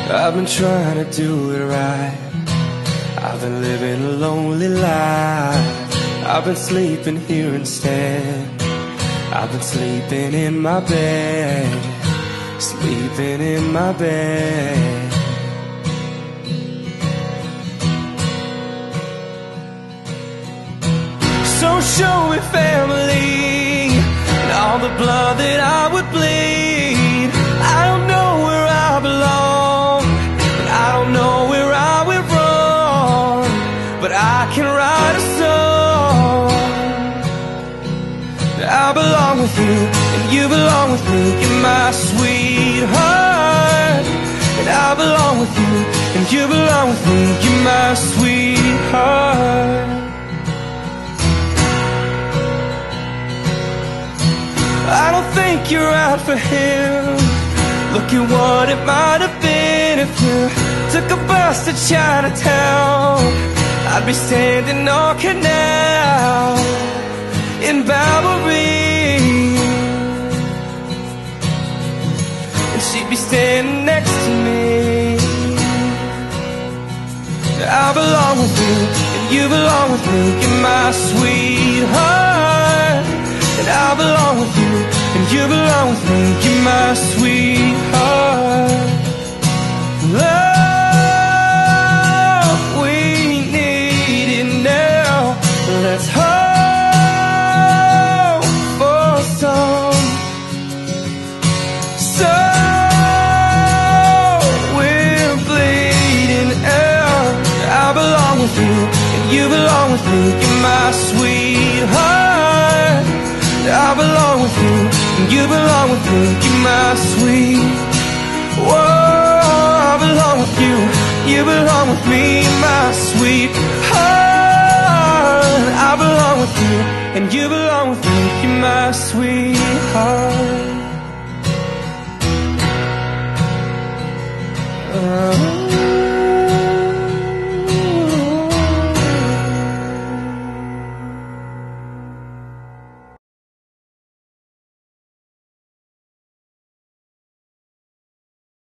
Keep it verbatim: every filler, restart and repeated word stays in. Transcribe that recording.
I've been trying to do it right. I've been living a lonely life. I've been sleeping here instead. I've been sleeping in my bed, sleeping in my bed. So show me family and all the blood that I would bleed. I don't know where I belong, and I don't know where I went wrong, but I can write a song. I belong with you, and you belong with me. You're my sweetheart. And I belong with you, and you belong with me. You're my sweetheart. I don't think you're out for him. Look at what it might have been if you took a bus to Chinatown. I'd be standing on Canal in Bowery, and she'd be standing next to me. I belong with you, and you belong with me. You're my sweetheart. And I belong with you, and you belong with me. You're my sweetheart. Love, we need it now. Let's hope for some. So we're bleeding out. I belong with you, and you belong with me. You're my sweetheart. I belong with you, and you belong with me. You're my sweet. Whoa, I belong with you, you belong with me. My sweet heart. I belong with you, and you belong with me. You're my sweetheart. uh,